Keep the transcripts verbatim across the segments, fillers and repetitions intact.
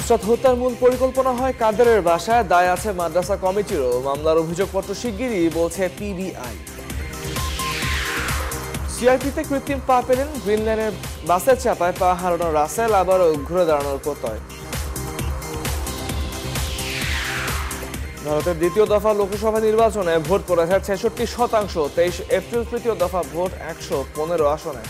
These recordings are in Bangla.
নুসরাত হত্যার মূল পরিকল্পনা হয় কাদেরের বাসায়, দায় আছে মাদ্রাসা কমিটিরও। মামলার অভিযোগপত্র শিগগিরই বলছে পিবিআই। সিআরপিতে কৃত্রিম পা পেলেন, গ্রিন লাইনের বাসের চাপায় পা হারানো রাসেল, আবারও ঘুরে দাঁড়ানোর প্রত্যয়। ভারতের দ্বিতীয় দফা লোকসভা নির্বাচনে ভোট পড়েছে ছেষট্টি শতাংশ। তেইশ এপ্রিল তৃতীয় দফা ভোট একশো পনেরো আসনে।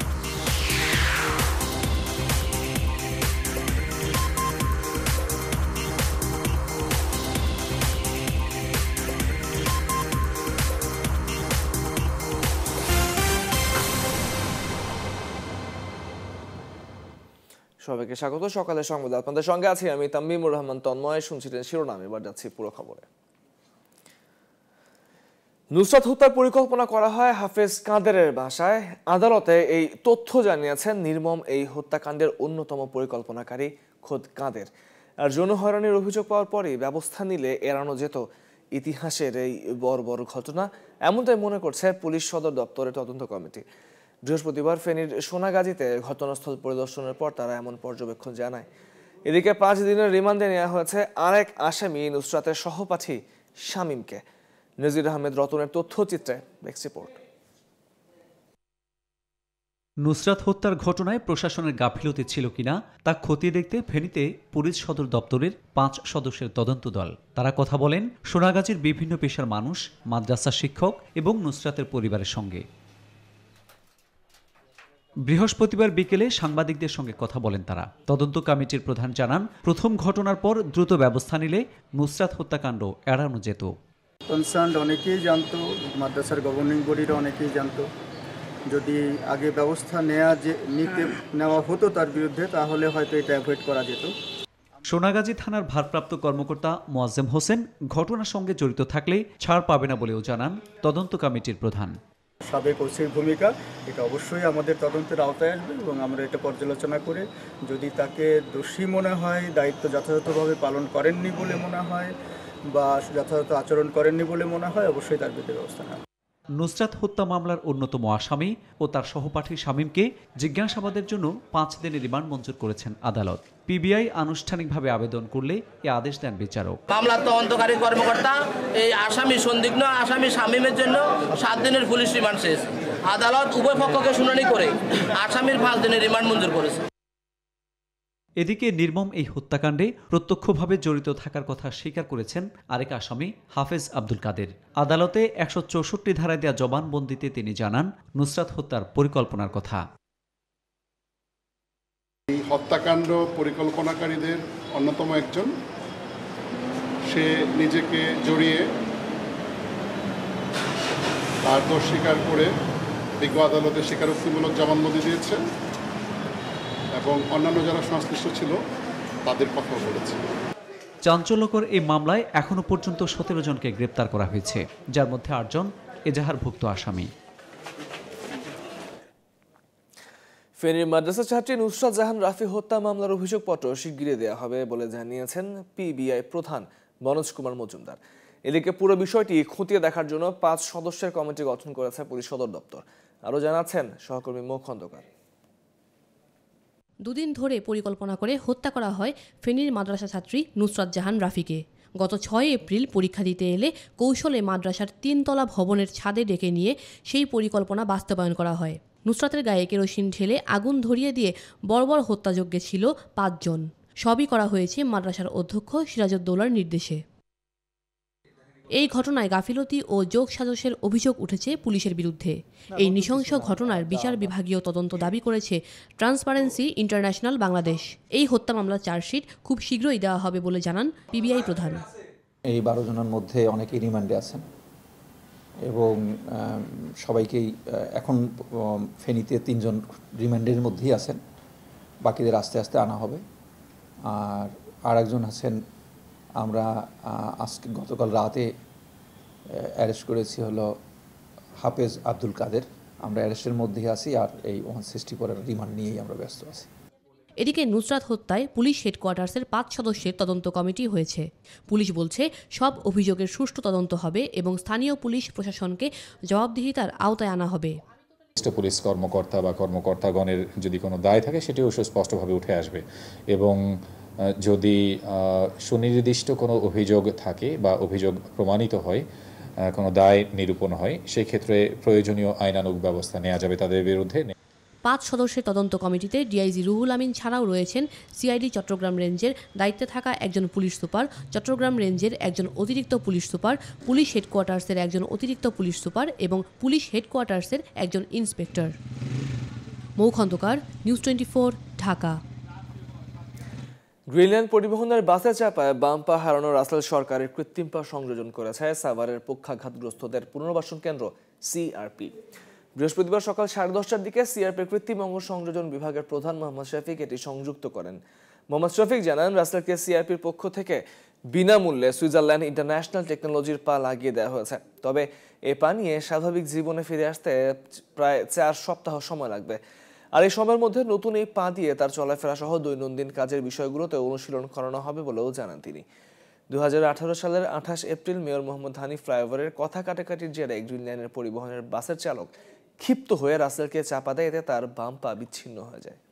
সবাইকে স্বাগত সকালের সংবাদ। আপনাদের সঙ্গে আছি আমি তামিমুর রহমান তন্ময়। শুনছিলেন শিরোনাম, এবার যাচ্ছি পুরো খবরে। নুসরাত হত্যার পরিকল্পনা করা হয় হাফেজ কাদেরের বাসায়। আদালতে এই তথ্য জানিয়েছেন নির্মম এই হত্যাকাণ্ডের অন্যতম পরিকল্পনাকারী খোদ কাদের। আর যৌন হয়রানির অভিযোগ পাওয়ার পরই ব্যবস্থা নিলে এড়ানো যেত ইতিহাসের এই বড় বড় ঘটনা, এমনটাই মনে করছে পুলিশ সদর দপ্তরের তদন্ত কমিটি। বৃহস্পতিবার ফেনীর সোনাগাজীতে ঘটনাস্থল পরিদর্শনের পর তারা এমন পর্যবেক্ষণ জানায়। এদিকে পাঁচ দিনের রিমান্ডে নেওয়া হয়েছে আরেক আসামি নুসরাতের সহপাঠী শামীমকে। নজির আহমেদ রতনের তথ্যচিত্রে ডেস্ক রিপোর্ট। নুসরাত হত্যার ঘটনায় প্রশাসনের গাফিলতি ছিল কিনা তা খতিয়ে দেখতে ফেনীতে পুলিশ সদর দপ্তরের পাঁচ সদস্যের তদন্ত দল। তারা কথা বলেন সোনাগাজীর বিভিন্ন পেশার মানুষ, মাদ্রাসা শিক্ষক এবং নুসরাতের পরিবারের সঙ্গে। বৃহস্পতিবার বিকেলে সাংবাদিকদের সঙ্গে কথা বলেন তারা। তদন্ত কমিটির প্রধান জানান, প্রথম ঘটনার পর দ্রুত ব্যবস্থা নিলে নুসরাত হত্যাকাণ্ড এড়ানো যেত। কনসার্ন অনেকেই জানতো, মাদ্রাসার গভর্নিং বডিরা অনেকেই জানতো। যদি আগে ব্যবস্থা নেওয়া যে নিতে নেওয়া হতো তার বিরুদ্ধে, তাহলে হয়তো এটা অ্যাভয়েড করা যেত। সোনাগাজী থানার ভারপ্রাপ্ত কর্মকর্তা মোয়াজ্জেম হোসেন ঘটনার সঙ্গে জড়িত থাকলে ছাড় পাবে না বলেও জানান তদন্ত কমিটির প্রধান। সাবেক ওসির ভূমিকা এটা অবশ্যই আমাদের তদন্তের আওতায় আসবে এবং আমরা এটা পর্যালোচনা করে যদি তাকে দোষী মনে হয়, দায়িত্ব যথাযথভাবে পালন করেননি বলে মনে হয় বা যথাযথ আচরণ করেননি বলে মনে হয়, অবশ্যই তার বিরুদ্ধে ব্যবস্থা নেওয়া। নুসরাত হত্যা মামলার অন্যতম আসামি ও তার সহপাঠী শামীমকে জিজ্ঞাসাবাদের জন্য পাঁচ দিনের রিমান্ড মঞ্জুর করেছেন আদালত। পিবিআই আনুষ্ঠানিকভাবে আবেদন করলে এ আদেশ দেন বিচারক। মামলার তদন্তকারী কর্মকর্তা এই আসামি সন্দিগ্ধ আসামি শামীমের জন্য সাত দিনের পুলিশ রিমান্ড শেষ। আদালত উভয় পক্ষকে শুনানি করে আসামির পাঁচ দিনের রিমান্ড মঞ্জুর করেছে। এদিকে নির্মম এই হত্যাকাণ্ডে প্রত্যক্ষভাবে জড়িত থাকার কথা স্বীকার করেছেন আরেক আসামি হাফেজ আব্দুল কাদের। আদালতে একশো চৌষট্টি ধারায় দেওয়া জবানবন্দিতে তিনি জানান নুসরাত হত্যার পরিকল্পনার কথা। এই হত্যাকাণ্ড পরিকল্পনাকারীদের অন্যতম একজন, সে নিজেকে জড়িয়ে তার দোষ স্বীকার করে বিজ্ঞ আদালতে স্বীকারোক্তিমূলক জবানবন্দি দিয়েছে এবং অন্যান্য যারা সংশ্লিষ্ট ছিল তাদের কথাও বলেছে। চাঞ্চল্যকর এই মামলায় এখনো পর্যন্ত সতেরো জনকে গ্রেপ্তার করা হয়েছে, যার মধ্যে আটজন এজাহারভুক্ত আসামি। ফেনীর মাদ্রাসা ছাত্রী নুসরাত জাহান রাফি হত্যা মামলার অভিযোগপত্র শিগগিরই দেওয়া হবে বলে জানিয়েছেন পিবিআই প্রধান মনোজ কুমার মজুমদার। এদিকে পুরো বিষয়টি খতিয়ে দেখার জন্য পাঁচ সদস্যের কমিটি গঠন করেছে পুলিশ সদর দপ্তর। আরও জানাচ্ছেন সহকর্মী মো খন্দকার। দুদিন ধরে পরিকল্পনা করে হত্যা করা হয় ফেনীর মাদ্রাসা ছাত্রী নুসরাত জাহান রাফিকে। গত ছয় এপ্রিল পরীক্ষা দিতে এলে কৌশলে মাদ্রাসার তিনতলা ভবনের ছাদে ডেকে নিয়ে সেই পরিকল্পনা বাস্তবায়ন করা হয়। নুসরাতের গায়ে কেরোসিন ঢেলে আগুন ধরিয়ে দিয়ে বর্বর হত্যাযজ্ঞে ছিল পাঁচজন। সবই করা হয়েছে মাদ্রাসার অধ্যক্ষ সিরাজউদ্দৌলার নির্দেশে। এই ঘটনায় গাফিলতি ও যোগসাজশের অভিযোগ উঠেছে পুলিশের বিরুদ্ধে। এই নৃশংস ঘটনার বিচার বিভাগীয় তদন্ত দাবি করেছে ট্রান্সপারেন্সি ইন্টারন্যাশনাল বাংলাদেশ। এই হত্যা মামলার চার্জশিট খুব শীঘ্রই দেওয়া হবে বলে জানান পিবিআই প্রধান। এই বারো জনের মধ্যে অনেকেই রিমান্ডে আছেন এবং সবাইকেই এখন ফেনীতে তিনজন রিমান্ডের মধ্যেই আছেন, বাকিদের আস্তে আস্তে আনা হবে। আর আরেকজন আছেন আমরা আজকে গতকাল রাতে অ্যারেস্ট করেছি হলো হাফেজ আব্দুল কাদের। আমরা অ্যারেস্টের মধ্যেই আছি আর এই ওয়ান সিক্সটি পরের রিমান্ড নিয়েই আমরা ব্যস্ত আছি। এদিকে নুসরাত হত্যায় পুলিশ হেডকোয়ার্টার্সের পাঁচ সদস্যের তদন্ত কমিটি হয়েছে। পুলিশ বলছে সব অভিযোগের সুষ্ঠু তদন্ত হবে এবং স্থানীয় পুলিশ প্রশাসনকে জবাবদিহিতার আওতায় আনা হবে। পুলিশ কর্মকর্তা বা কর্মকর্তাগণের যদি কোনো দায় থাকে সেটিও সুস্পষ্টভাবে উঠে আসবে এবং যদি সুনির্দিষ্ট কোনো অভিযোগ থাকে বা অভিযোগ প্রমাণিত হয়, কোনো দায় নিরূপণ হয়, সেই ক্ষেত্রে প্রয়োজনীয় আইনানুগ ব্যবস্থা নেওয়া যাবে তাদের বিরুদ্ধে। পাঁচ সদস্যের তদন্ত কমিটিতে ডিআইজি রুহুল আমিন ছাড়াও রয়েছেন সিআইডি চট্টগ্রাম রেঞ্জের দায়িত্বে থাকা একজন পুলিশ সুপার, চট্টগ্রাম রেঞ্জের একজন অতিরিক্ত পুলিশ সুপার, পুলিশ হেডকোয়ার্টার্সের একজন অতিরিক্ত পুলিশ সুপার এবং পুলিশ হেডকোয়ার্টার্সের একজন inspector. Mou Khandakar, news twenty four, Dhaka. Greenland পরিবহনের বাসে চাপায় বাম পা হারানো রাসেল সরকারের কৃত্রিম পা সংযোজন করেছে সাভারের পক্ষাঘাতগ্রস্তদের পুনর্বাসন কেন্দ্র সিআরপি। বৃহস্পতিবার সকাল সাড়ে দশটার দিকে সিআরপির কৃত্রিম অঙ্গ সংযোজন বিভাগের প্রধান মোহাম্মদ শফিক এটি সংযুক্ত করেন। মোহাম্মদ শফিক জানান, রাসেলকে সিআরপির পক্ষ থেকে বিনামূল্যে সুইজারল্যান্ড ইন্টারন্যাশনাল টেকনোলজির পা লাগিয়ে দেওয়া হয়েছে। তবে এ পা নিয়ে স্বাভাবিক জীবনে ফিরে আসতে প্রায় চার সপ্তাহ সময় লাগবে। আর এই সময়ের মধ্যে নতুন এই পা দিয়ে তার চলাফেরা সহ দৈনন্দিন কাজের বিষয়গুলোতে অনুশীলন করানো হবে বলেও জানান তিনি। দু হাজার আঠারো সালের আঠাশ এপ্রিল মেয়র মোহাম্মদ হানিফ ফ্লাইওভারের কথা কাটাকাটির জেরে গ্রিনল্যান্ডের পরিবহনের বাসের চালক ক্ষিপ্ত হয়ে রাসেলকে চাপা দেয়, এতে তার বাম পা বিচ্ছিন্ন হয়ে যায়।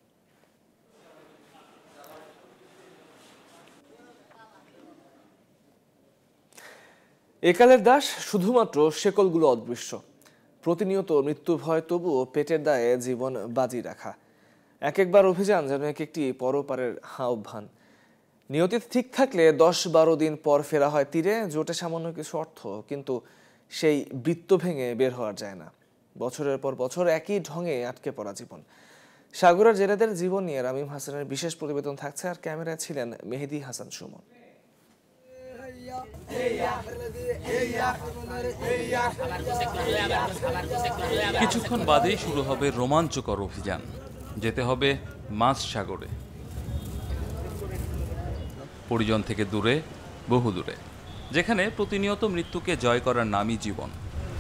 একালের দাস শুধুমাত্র শেকলগুলো অদৃশ্য। প্রতিনিয়ত মৃত্যু ভয়, তবুও পেটের দায়ে জীবন বাজি রাখা। এক একবার অভিযান যেন এক একটি পরপারের আহ্বান। নিয়তি ঠিক থাকলে দশ বারো দিন পর ফেরা হয় তীরে, জোটে সামান্য কিছু অর্থ, কিন্তু সেই বৃত্ত ভেঙে বের হওয়া যায় না। বছরের পর বছর একই ঢঙে আটকে পড়া জীবন। সাগরের জেলেদের জীবন নিয়ে রামিম হাসানের বিশেষ প্রতিবেদন থাকছে, আর ক্যামেরায় ছিলেন মেহেদি হাসান সুমন। কিছুক্ষণ বাদেই শুরু হবে রোমাঞ্চকর অভিযান। যেতে হবে মাঝ সাগরে, পরিজন থেকে দূরে, বহু দূরে, যেখানে প্রতিনিয়ত মৃত্যুকে জয় করার নামই জীবন।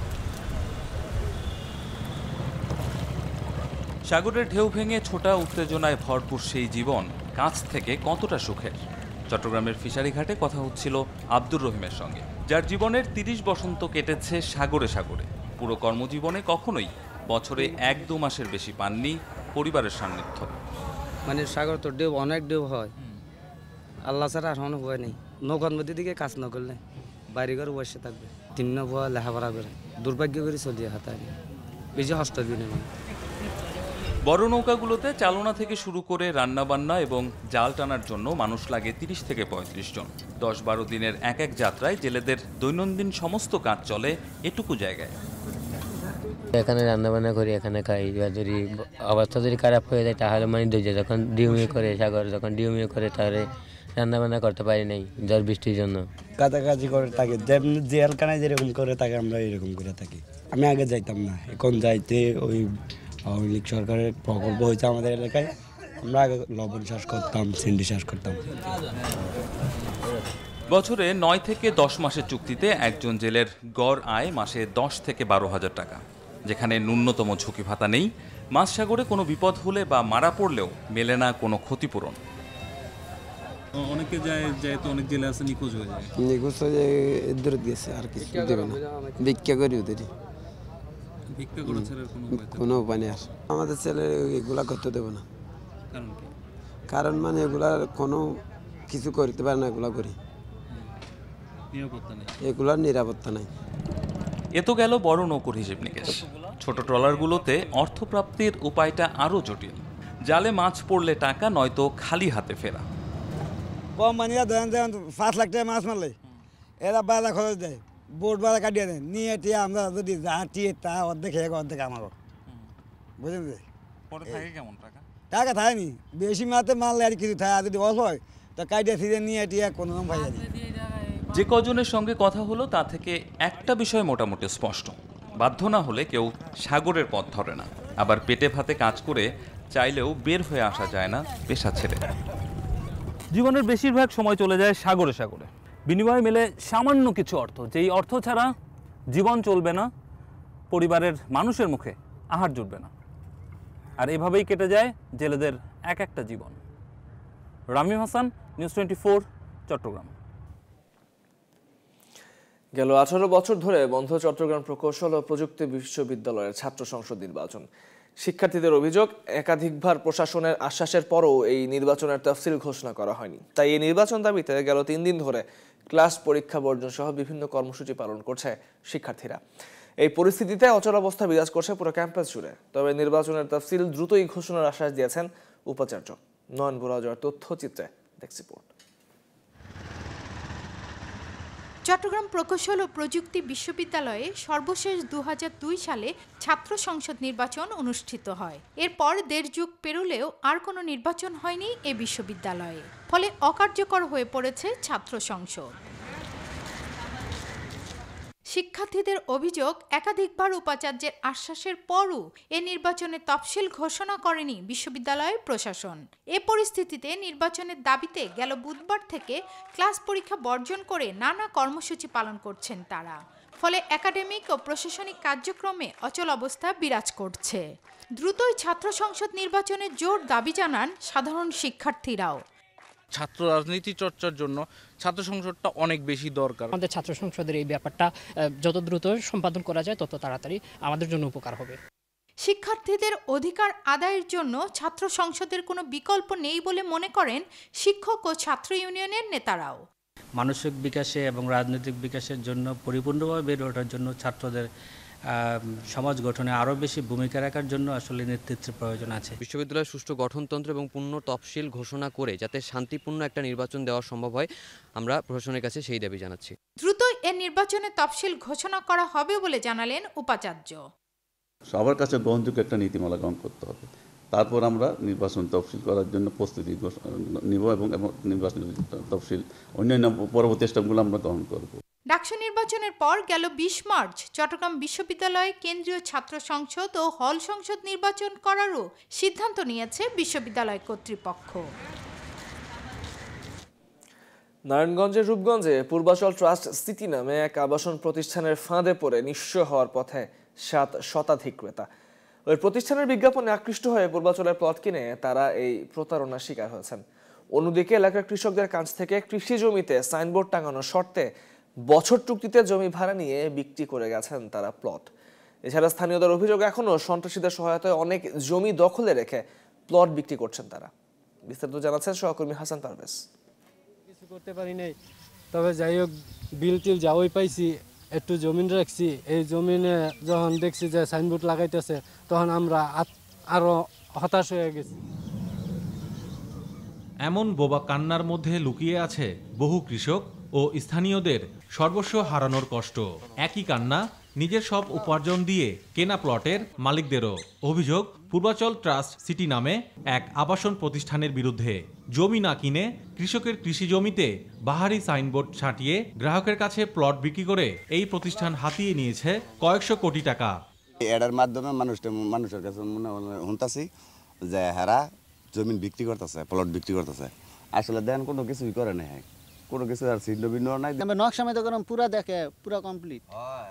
সাগরের ঢেউ ভেঙে ছোটা উত্তেজনায় ভরপুর সেই জীবন কাছ থেকে কতটা সুখের। চট্টগ্রামের ফিশারি ঘাটে কথা হচ্ছিল আব্দুর রহিমের সঙ্গে, যার জীবনের তিরিশ বসন্ত কেটেছে সাগরে সাগরে। পুরো কর্মজীবনে কখনোই বছরে এক দু মাসের বেশি পাননি পরিবারের সান্নিধ্য। মানে সাগর তো ঢেউ অনেক ঢেউ হয়, আল্লাহ ছাড়া আর কোনো ভয় নেই। নৌকার মধ্যে দিকে কাজ না করলে বাইরে ঘরে বসে থাকবে, তিন ভয় লেখাপড়া করে দুর্ভাগ্য করে চলিয়ে হাতায় বেশি হস্ত দিনে। মানে বড় নৌকাগুলোতে চালনা থেকে শুরু করে রান্নাবান্না এবং জাল টানার জন্য মানুষ লাগে তিরিশ থেকে পঁয়ত্রিশ জন। দশ বারো দিনের এক এক যাত্রায় জেলেদের দৈনন্দিন সমস্ত কাজ চলে এটুকু জায়গায়। এখানে রান্নাবান্না করি, এখানে খাই। যদি অবস্থা যদি খারাপ হয়ে যায় তাহলে মানে দৌড়ে যখন ডিউমিয়ে করে সাগর যখন ডিউমিয়ে করে তাহলে রান্নাবান্না করতে পারি নাই ঝড় বৃষ্টির জন্য। কাছাকাছি করে থাকি, যেমনি জেলখানায় যেরকম করে থাকি আমরা এরকম করে থাকি। আমি আগে যাইতাম না, এখন যাইতে ওই আওয়ামী লীগ সরকারের প্রকল্প হয়েছে আমাদের এলাকায়। আমরা আগে লবণ চাষ করতাম, সিন্ডি চাষ করতাম। বছরে নয় থেকে দশ মাসের চুক্তিতে একজন জেলের গড় আয় মাসে দশ থেকে বারো হাজার টাকা। যেখানে ন্যূনতম ঝুঁকি ভাতা নেই, মাঝ সাগরে কোনো বিপদ হলে বা মারা পড়লেও মেলে না কোনো ক্ষতিপূরণ। অনেকে যায় যায় তো অনেক জেলে আছে নিখোঁজ হয়ে যায়। নিখোঁজ হয়ে দূরে গেছে, আর কিছু দেবে না, ভিক্ষা করি ওদেরই। ভিক্ষা করা ছাড়া কোনো উপায় কোনো উপায় নেই। আর আমাদের ছেলে এগুলা করতে দেবে না। কারণ কি? কারণ মানে এগুলা কোনো কিছু করতে পারে না, এগুলা করি নিরাপত্তা নেই, এগুলার নিরাপত্তা নাই। এ তো গেল বড় নৌকোর হিসেব নিকেশ। ছোট ট্রলারগুলোতে অর্থপ্রাপ্তির উপায়টা আরও জটিল। জালে মাছ পড়লে টাকা, নয়তো খালি হাতে ফেরা। কম মানিয়া ধরেন যেমন পাঁচ লাখ টাকা মাছ মারলে এরা বাজার খরচ দেয়, বোট বাজার কাটিয়ে দেয়, নিয়ে টিয়ে আমরা যদি যা টিয়ে তা অর্ধেক খেয়ে অর্ধেক আমাকে, বুঝলেন? পরে থাকে কেমন টাকা? টাকা থাকেনি, বেশি মাতে মারলে আর কিছু থাকে, আর যদি অল্প হয় তো কাটিয়ে ফিরে নিয়ে টিয়ে কোনো রকম ভাই। যে কজনের সঙ্গে কথা হলো তা থেকে একটা বিষয় মোটামুটি স্পষ্ট, বাধ্য না হলে কেউ সাগরের পথ ধরে না। আবার পেটে ভাতে কাজ করে চাইলেও বের হয়ে আসা যায় না পেশা ছেড়ে। জীবনের বেশিরভাগ সময় চলে যায় সাগরে সাগরে। বিনিময়ে মেলে সামান্য কিছু অর্থ, যেই অর্থ ছাড়া জীবন চলবে না, পরিবারের মানুষের মুখে আহার জুটবে না। আর এভাবেই কেটে যায় জেলেদের এক একটা জীবন। Ramim Hasan, news twenty four, Chattogram. গেল আঠারো বছর ধরে বন্ধ চট্টগ্রাম প্রকৌশল ও প্রযুক্তি বিশ্ববিদ্যালয়ের ছাত্র সংসদ নির্বাচন। শিক্ষার্থীদের অভিযোগ, একাধিকবার প্রশাসনের আশ্বাসের পরও এই নির্বাচনের তফসিল ঘোষণা করা হয়নি। তাই এই নির্বাচন দাবিতে গেল তিন দিন ধরে ক্লাস পরীক্ষা বর্জন সহ বিভিন্ন কর্মসূচি পালন করছে শিক্ষার্থীরা। এই পরিস্থিতিতে অচলাবস্থা বিরাজ করছে পুরো ক্যাম্পাস জুড়ে। তবে নির্বাচনের তফসিল দ্রুতই ঘোষণার আশ্বাস দিয়েছেন উপাচার্য। নয়ন বুরাজয়ের তথ্যচিত্রে ডেস্ক রিপোর্ট। চট্টগ্রাম প্রকৌশল ও প্রযুক্তি বিশ্ববিদ্যালয়ে সর্বশেষ দু হাজার দুই সালে ছাত্র সংসদ নির্বাচন অনুষ্ঠিত হয়। এরপর দেড় যুগ পেরোলেও আর কোনো নির্বাচন হয়নি এ বিশ্ববিদ্যালয়ে, ফলে অকার্যকর হয়ে পড়েছে ছাত্র সংসদ। শিক্ষার্থীদের অভিযোগ, একাধিকবার উপাচার্যের আশ্বাসের পরও এ নির্বাচনের তফসিল ঘোষণা করেনি বিশ্ববিদ্যালয়ের প্রশাসন। এ পরিস্থিতিতে নির্বাচনের দাবিতে গেল বুধবার থেকে ক্লাস পরীক্ষা বর্জন করে নানা কর্মসূচি পালন করছেন তারা। ফলে একাডেমিক ও প্রশাসনিক কার্যক্রমে অচল অবস্থা বিরাজ করছে। দ্রুতই ছাত্র সংসদ নির্বাচনের জোর দাবি জানান সাধারণ শিক্ষার্থীরাও। ছাত্র রাজনীতি চর্চার জন্য ছাত্র সংসদটা অনেক বেশি দরকার। আমাদের ছাত্র সংসদের এই ব্যাপারটা যত দ্রুত সম্পাদন করা যায় তত তাড়াতাড়ি আমাদের জন্য উপকার হবে। শিক্ষার্থীদের অধিকার আদায়ের জন্য ছাত্র সংসদের কোনো বিকল্প নেই বলে মনে করেন শিক্ষক ও ছাত্র ইউনিয়নের নেতারাও। মানসিক বিকাশে এবং রাজনৈতিক বিকাশের জন্য পরিপূর্ণভাবে বেড়ে ওঠার জন্য ছাত্রদের সমাজ গঠনে আরও বেশি ভূমিকা রাখার জন্য আসলে নেতৃত্বের প্রয়োজন আছে। বিশ্ববিদ্যালয়ের সুষ্ঠু গঠনতন্ত্র এবং পূর্ণ তফসিল ঘোষণা করে যাতে শান্তিপূর্ণ একটা নির্বাচন দেওয়া সম্ভব হয়, আমরা প্রশাসনের কাছে সেই দাবি জানাচ্ছি। দ্রুতই এ নির্বাচনের তফসিল ঘোষণা করা হবে বলে জানালেন উপাচার্য। সবার কাছে গ্রহণযোগ্য একটা নীতিমালা গ্রহণ করতে হবে, তারপর আমরা নির্বাচন তফসিল করার জন্য প্রস্তুতি নিব এবং নির্বাচন তফসিল অন্যান্য পরবর্তী স্টেপগুলো আমরা গ্রহণ করব। ডাকসু নির্বাচনের পর গেল বিশ মার্চ চট্টগ্রাম বিশ্ববিদ্যালয়ে কেন্দ্রীয় ছাত্র সংসদ ও হল সংসদ নির্বাচন করারও সিদ্ধান্ত নিয়েছে বিশ্ববিদ্যালয় কর্তৃপক্ষ। নারায়ণগঞ্জের রূপগঞ্জে পূর্বাচল ট্রাস্ট সিটি নামে এক আবাসন প্রতিষ্ঠানের ফাঁদে পড়ে নিঃস্ব হওয়ার পথে সাত শতাধিক ক্রেতা। ওই প্রতিষ্ঠানের বিজ্ঞাপনে আকৃষ্ট হয়ে পূর্বাচলের প্লট কিনে তারা এই প্রতারণার শিকার হয়েছেন। অন্যদিকে এলাকার কৃষকদের কাছ থেকে কৃষি জমিতে সাইনবোর্ড টাঙানোর শর্তে বছর চুক্তিতে জমি ভাড়া নিয়ে বিক্রি করে গেছেন তারা প্লট। এছাড়া স্থানীয়দের অভিযোগ, এখনো সন্ত্রাসীদের সহায়তায় অনেক জমি দখলে রেখে প্লট বিক্রি করছেন তারা। বিস্তারিত জানাচ্ছেন সহকর্মী হাসান পারভেজ। কিছু করতে পারি নাই, তবে যাই হোক বিল টিল যাওয়াই পাইছি, একটু জমিন রাখছি। এই জমিনে যখন দেখছি যে সাইনবোর্ড লাগাইতেছে তখন আমরা আরো হতাশ হয়ে গেছি। এমন বোবা কান্নার মধ্যে লুকিয়ে আছে বহু কৃষক ও স্থানীয়দের সর্বস্ব হারানোর কষ্ট। একই কান্না নিজের সব উপার্জন দিয়ে কেনা প্লটের মালিকদেরও। অভিযোগ, পূর্বাচল ট্রাস্ট সিটি নামে এক আবাসন প্রতিষ্ঠানের বিরুদ্ধে। জমি না কিনে কৃষকের কৃষি জমিতে বাহারি সাইনবোর্ড ছাটিয়ে গ্রাহকের কাছে প্লট বিক্রি করে এই প্রতিষ্ঠান হাতিয়ে নিয়েছে কয়েকশো কোটি টাকা। এটার মাধ্যমে মানুষটা মানুষের কাছে মনে শুনতেছি যে হারা জমিন বিক্রি করতেছে, প্লট বিক্রি করতেছে। আসলে দেন কোনো কিছুই করে নাই, কোনো কিছু আর ছিন্ন ভিন্ন নাই। নকশা মতো করে পুরা দেখে, পুরা কমপ্লিট,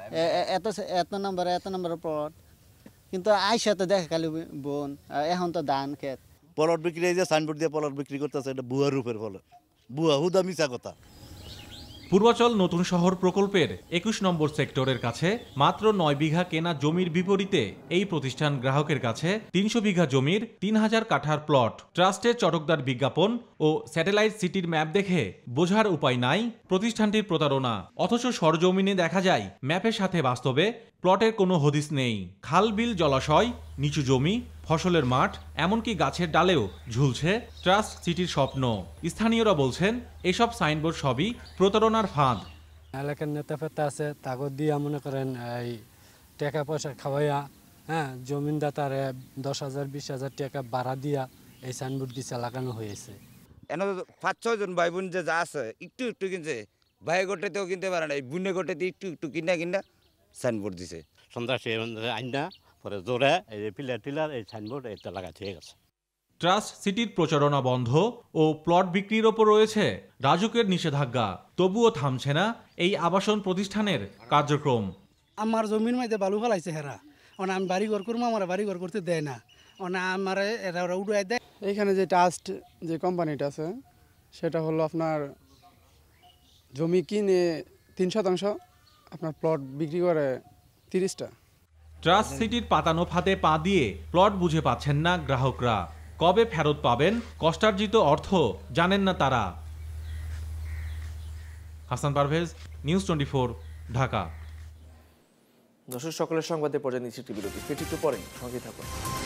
এত এত নম্বর এত নম্বর প্লট, কিন্তু আইসা তো দেখে খালি বোন, এখন তো ধান ক্ষেত। প্লট বিক্রি যে সাইনবোর্ড দিয়ে প্লট বিক্রি করতেছে, এটা বুয়া রূপের ফলে, বুয়া হুদা মিছা কথা। পূর্বাচল নতুন শহর প্রকল্পের একুশ নম্বর সেক্টরের কাছে মাত্র নয় বিঘা কেনা জমির বিপরীতে এই প্রতিষ্ঠান গ্রাহকের কাছে তিনশো বিঘা জমির তিন হাজার কাঠার প্লট। ট্রাস্টের চটকদার বিজ্ঞাপন ও স্যাটেলাইট সিটির ম্যাপ দেখে বোঝার উপায় নাই প্রতিষ্ঠানটির প্রতারণা। অথচ সরজমিনে দেখা যায় ম্যাপের সাথে বাস্তবে প্লটের কোনো হদিস নেই। খাল, বিল, জলাশয়, নিচু জমি, ফসলের মাঠ, এমনকি গাছের ডালেও ঝুলছে ট্রাস্ট সিটির স্বপ্ন। স্থানীয়রা বলছেন এসব সাইনবোর্ড সবই প্রতারণার ফাঁদ। এলাকার নেতা ফেতা আছে, তাকে দিয়া মনে করেন এই টাকা পয়সা খাওয়াইয়া, হ্যাঁ, জমিনদাতারে দশ হাজার বিশ হাজার টাকা ভাড়া দিয়া এই সাইনবোর্ড দিচ্ছে লাগানো হয়েছে। এনে পাঁচ ছয় জন ভাই বোন যে যা আছে একটু একটু কিনছে, ভাই গোটেতেও কিনতে পারে না, বোনে গোটেতে একটু একটু কিনা কিনা সাইনবোর্ড দিছে। সন্ত্রাসী আইনা পরে জোরে এই যে পিলার টিলার এই সাইনবোর্ড এটা লাগা ঠিক আছে। ট্রাস্ট সিটির প্রচারণা বন্ধ ও প্লট বিক্রির ওপর রয়েছে রাজুকের নিষেধাজ্ঞা, তবুও থামছে না এই আবাসন প্রতিষ্ঠানের কার্যক্রম। আমার জমির মধ্যে বালু ফেলাইছে হেরা, মানে আমি বাড়ি ঘর করবো, আমার বাড়ি ঘর করতে দেয় না, মানে আমার এরা ওরা উড়াই দেয়। এইখানে যে ট্রাস্ট যে কোম্পানিটা আছে সেটা হলো আপনার জমি কিনে তিন শতাংশ, আপনার প্লট বিক্রি করে তিরিশটা। ট্রাস্ট সিটির পাতানো ফাঁদে পা দিয়ে প্লট বুঝে পাচ্ছেন না গ্রাহকরা। কবে ফেরত পাবেন কষ্টার্জিত অর্থ জানেন না তারা। Hasan Parvez, news twenty four, Dhaka. দর্শক সকলের সংবাদে পর্যায়ে নিচ্ছি একটি বিরতি, ফিরছি একটু পরেই, সঙ্গেই থাকুন।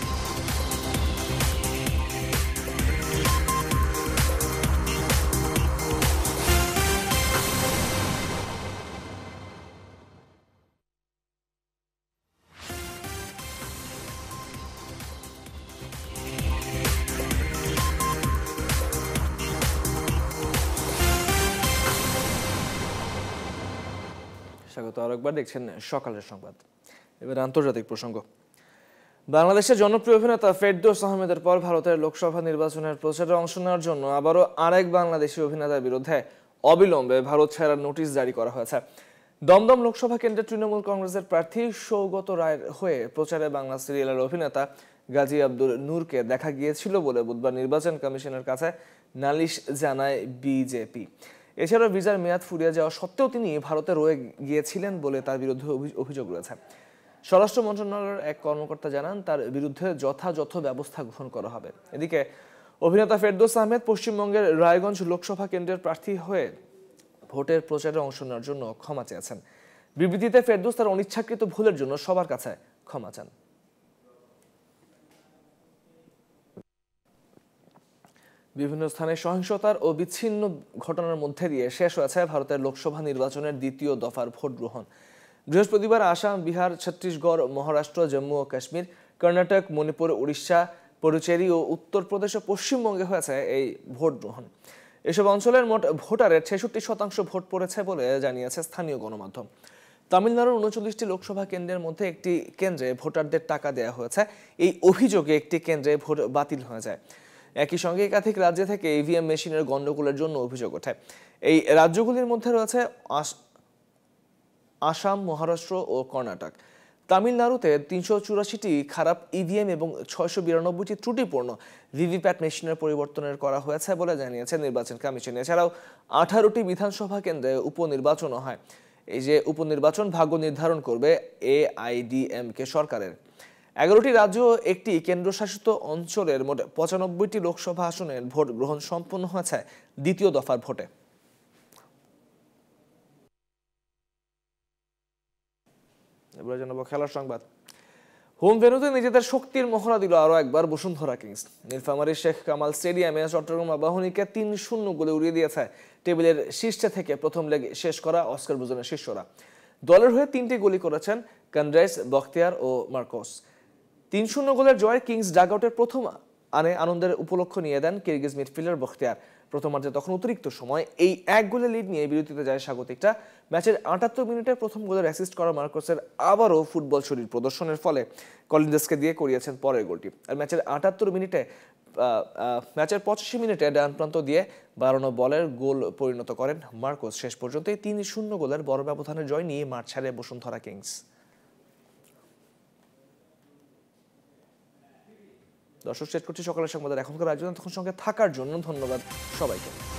স্বাগত আরেকবার, দেখছেন সকালের সংবাদ। এবার আন্তর্জাতিক প্রসঙ্গ। বাংলাদেশের জনপ্রিয় অভিনেতা ফেরদৌস আহমেদের পর ভারতের লোকসভা নির্বাচনের প্রচারে অংশ নেওয়ার জন্য আবারও আরেক বাংলাদেশি অভিনেতার বিরুদ্ধে অবিলম্বে ভারত ছাড়ার নোটিশ জারি করা হয়েছে। দমদম লোকসভা কেন্দ্রের তৃণমূল কংগ্রেসের প্রার্থী সৌগত রায়ের হয়ে প্রচারে বাংলা সিরিয়ালের অভিনেতা গাজী আব্দুল নূরকে দেখা গিয়েছিল বলে বুধবার নির্বাচন কমিশনের কাছে নালিশ জানায় বিজেপি। এছাড়াও ভিসার মেয়াদ ফুরিয়ে যাওয়া সত্ত্বেও তিনি ভারতে রয়ে গিয়েছিলেন বলে তার বিরুদ্ধে অভিযোগ রয়েছে। স্বরাষ্ট্র মন্ত্রণালয়ের এক কর্মকর্তা জানান, তার বিরুদ্ধে যথাযথ ব্যবস্থা গ্রহণ করা হবে। এদিকে অভিনেতা ফেরদৌস আহমেদ পশ্চিমবঙ্গের রায়গঞ্জ লোকসভা কেন্দ্রের প্রার্থী হয়ে ভোটের প্রচারে অংশ নেওয়ার জন্য ক্ষমা চেয়েছেন। বিবৃতিতে ফেরদৌস তার অনিচ্ছাকৃত ভুলের জন্য সবার কাছে ক্ষমা চান। বিভিন্ন স্থানে সহিংসতার ও বিচ্ছিন্ন ঘটনার মধ্যে দিয়ে শেষ হয়েছে ভারতের লোকসভা নির্বাচনের দ্বিতীয় দফার ভোট গ্রহণ। বৃহস্পতিবার আসাম, বিহার, ছত্তিশগড়, মহারাষ্ট্র, জম্মু ও কাশ্মীর, কর্ণাটক, মণিপুর, উড়িষ্যা, পুডুচেরি ও উত্তরপ্রদেশ ও পশ্চিমবঙ্গে হয়েছে এই ভোট গ্রহণ। এসব অঞ্চলের মোট ভোটারের ছেষট্টি শতাংশ ভোট পড়েছে বলে জানিয়েছে স্থানীয় গণমাধ্যম। তামিলনাড়ুর উনচল্লিশটি লোকসভা কেন্দ্রের মধ্যে একটি কেন্দ্রে ভোটারদের টাকা দেওয়া হয়েছে। এই অভিযোগে একটি কেন্দ্রে ভোট বাতিল হয়ে যায়। একই সঙ্গে একাধিক রাজ্য থেকে ইভিএম মেশিনের গন্ডগোলের জন্য অভিযোগ ওঠে। এই রাজ্যগুলির মধ্যে রয়েছে আসাম, মহারাষ্ট্র ও কর্ণাটক। তামিলনাড়ুতে তিনশো চুরাশিটি খারাপ ইভিএম এবং ছয়শো বিরানব্বইটি ত্রুটিপূর্ণ ভিভিপ্যাট মেশিনের পরিবর্তনের করা হয়েছে বলে জানিয়েছে নির্বাচন কমিশন। এছাড়াও আঠারোটি বিধানসভা কেন্দ্রে উপনির্বাচনও হয়। এই যে উপনির্বাচন ভাগ্য নির্ধারণ করবে এআইডিএমকে সরকারের। এগারোটি রাজ্য একটি কেন্দ্রশাসিত অঞ্চলের মোট পঁচানব্বইটি লোকসভা আসনের ভোট গ্রহণ সম্পন্ন হয়েছে দ্বিতীয় দফার ভোটে। এবার জানাবো খেলার সংবাদ। হোম ভেন্যুতে নিজেদের শক্তির মহড়া দিল আরো একবার বসুন্ধরা কিংস। নীলফামারীর শেখ কামাল স্টেডিয়ামে চট্টগ্রাম আবাহনীকে তিন শূন্য গোলে উড়িয়ে দিয়েছে টেবিলের শীর্ষে থেকে প্রথম লেগ শেষ করা অস্কার বুজনের শিষ্যরা। দলের হয়ে তিনটি গোলই করেছেন কনরাইস, বখতিয়ার ও মার্কোস। তিন শূন্য গোলের জয় কিংস ডাগআউটের প্রথম আনে আনন্দের উপলক্ষ নিয়ে দেন কিরগিজ মিডফিল্ডার বখতিয়ার। প্রথমার্ধে তখন অতিরিক্ত সময় এই এক গোলে লিড নিয়ে বিরতিতে যায় স্বাগতিকরা। ম্যাচের আটাত্তর মিনিটে প্রথম গোলের অ্যাসিস্ট করা মার্কোসের আবারও ফুটবল শরীর প্রদর্শনের ফলে কলিনদেসকে দিয়ে করিয়েছেন পরের গোলটি। আর ম্যাচের আটাত্তর মিনিটে ম্যাচের পঁচাশি মিনিটে ডান প্রান্ত দিয়ে বাড়ানো বলের গোল পরিণত করেন মার্কোস। শেষ পর্যন্ত এই তিন শূন্য গোলের বড় ব্যবধানের জয় নিয়ে মাঠ ছাড়ে বসুন্ধরা কিংস। দর্শক, শেষ করছি সকালের সংবাদের এখনকার আয়োজন। তখন সঙ্গে থাকার জন্য ধন্যবাদ সবাইকে।